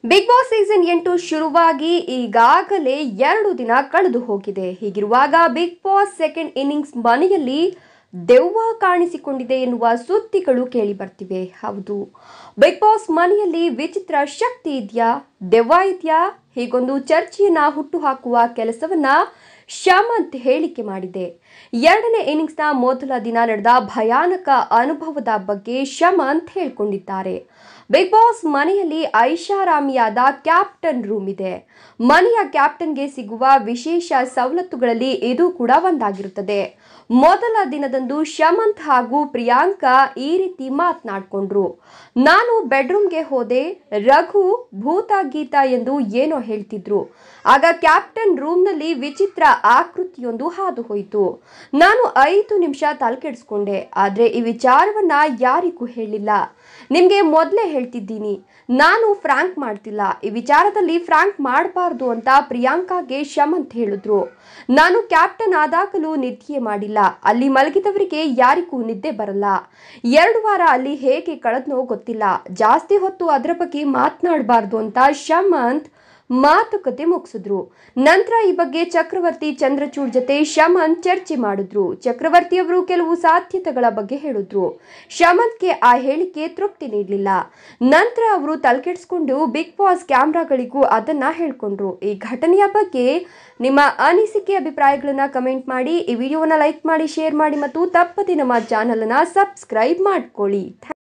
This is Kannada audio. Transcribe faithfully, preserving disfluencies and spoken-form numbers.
ಬಿಗ್ ಬಾಸ್ ಸೀಸನ್ ಎಂಟು ಶುರುವಾಗಿ ಈಗಾಗಲೇ ಎರಡು ದಿನ ಕಳೆದು ಹೋಗಿದೆ. ಹೀಗಿರುವಾಗ ಬಿಗ್ ಬಾಸ್ ಸೆಕೆಂಡ್ ಇನ್ನಿಂಗ್ಸ್ ಮನೆಯಲ್ಲಿ ದೆವ್ವ ಕಾಣಿಸಿಕೊಂಡಿದೆ ಎನ್ನುವ ಸುದ್ದಿಗಳು ಕೇಳಿ ಬರ್ತಿವೆ. ಹೌದು, ಬಿಗ್ ಬಾಸ್ ಮನೆಯಲ್ಲಿ ವಿಚಿತ್ರ ಶಕ್ತಿ ಇದೆಯಾ, ದೆವ್ವ ಇದೆಯಾ, ಹೀಗೊಂದು ಚರ್ಚೆಯನ್ನ ಹುಟ್ಟುಹಾಕುವ ಕೆಲಸವನ್ನ ಶಮಂತ್ ಹೇಳಿಕೆ ಮಾಡಿದೆ. ಎರಡನೇ ಇನ್ನಿಂಗ್ಸ್ನ ಮೊದಲ ದಿನ ನಡೆದ ಭಯಾನಕ ಅನುಭವದ ಬಗ್ಗೆ ಶಮಂತ್ ಹೇಳಿಕೊಂಡಿದ್ದಾರೆ. ಬಿಗ್ ಬಾಸ್ ಮನೆಯಲ್ಲಿ ಐಷಾರಾಮಿಯಾದ ಕ್ಯಾಪ್ಟನ್ ರೂಮ್ ಇದೆ. ಮನೆಯ ಕ್ಯಾಪ್ಟನ್ಗೆ ಸಿಗುವ ವಿಶೇಷ ಸವಲತ್ತುಗಳಲ್ಲಿ ಇದು ಕೂಡ ಒಂದಾಗಿರುತ್ತದೆ. ಮೊದಲ ದಿನದಂದು ಶಮಂತ್ ಹಾಗೂ ಪ್ರಿಯಾಂಕಾ ಈ ರೀತಿ ಮಾತನಾಡಿಕೊಂಡ್ರು. ನಾನು ಬೆಡ್ರೂಮ್ಗೆ ಹೋದೆ, ರಘು ಭೂತ ಗೀತ ಎಂದು ಏನೋ ಹೇಳ್ತಿದ್ರು. ಆಗ ಕ್ಯಾಪ್ಟನ್ ರೂಮ್ನಲ್ಲಿ ವಿಚಿತ್ರ ಆಕೃತಿಯೊಂದು ಹಾದು ಹೋಯಿತು. ನಾನು ಐದು ನಿಮಿಷ ತಲೆಕೆಡಿಸ್ಕೊಂಡೆ, ಆದ್ರೆ ಈ ವಿಚಾರವನ್ನ ಯಾರಿಗೂ ಹೇಳಿಲ್ಲ. ನಿಮ್ಗೆ ಮೊದಲೇ ಹೇಳ್ತಿದ್ದೀನಿ, ನಾನು ಫ್ರಾಂಕ್ ಮಾಡ್ತಿಲ್ಲ, ಈ ವಿಚಾರದಲ್ಲಿ ಫ್ರಾಂಕ್ ಮಾಡಬಾರ್ದು ಅಂತ ಪ್ರಿಯಾಂಕಾಗೆ ಶಮಂತ್ ಹೇಳಿದ್ರು. ನಾನು ಕ್ಯಾಪ್ಟನ್ ಆದಾಗಲೂ ನಿದ್ದೆ ಮಾಡಿಲ್ಲ, ಅಲ್ಲಿ ಮಲಗಿದವರಿಗೆ ಯಾರಿಗೂ ನಿದ್ದೆ ಬರಲ್ಲ. ಎರಡು ವಾರ ಅಲ್ಲಿ ಹೇಗೆ ಕಳೆದ್ನೋ ಗೊತ್ತಿಲ್ಲ, ಜಾಸ್ತಿ ಹೊತ್ತು ಅದರ ಬಗ್ಗೆ ಮಾತನಾಡಬಾರ್ದು ಅಂತ ಶಮಂತ್ ಮಾತುಕತೆ ಮುಗಿಸಿದ್ರು. ನಂತರ ಈ ಬಗ್ಗೆ ಚಕ್ರವರ್ತಿ ಚಂದ್ರಚೂಡ್ ಜೊತೆ ಶಮಂತ್ ಚರ್ಚೆ ಮಾಡಿದ್ರು. ಚಕ್ರವರ್ತಿ ಅವರು ಕೆಲವು ಸಾಧ್ಯತೆಗಳ ಬಗ್ಗೆ ಹೇಳಿದ್ರು. ಶಮಂತ್ಗೆ ಆ ಹೇಳಿಕೆ ತೃಪ್ತಿ ನೀಡಲಿಲ್ಲ. ನಂತರ ಅವರು ತಲೆಕೆಡಿಸ್ಕೊಂಡು ಬಿಗ್ ಬಾಸ್ ಕ್ಯಾಮ್ರಾಗಳಿಗೂ ಅದನ್ನ ಹೇಳ್ಕೊಂಡ್ರು. ಈ ಘಟನೆಯ ಬಗ್ಗೆ ನಿಮ್ಮ ಅನಿಸಿಕೆ ಅಭಿಪ್ರಾಯಗಳನ್ನ ಕಮೆಂಟ್ ಮಾಡಿ. ಈ ವಿಡಿಯೋವನ್ನ ಲೈಕ್ ಮಾಡಿ, ಶೇರ್ ಮಾಡಿ ಮತ್ತು ತಪ್ಪದೆ ನಮ್ಮ ಚಾನಲ್ ಅನ್ನ ಸಬ್ಸ್ಕ್ರೈಬ್ ಮಾಡ್ಕೊಳ್ಳಿ.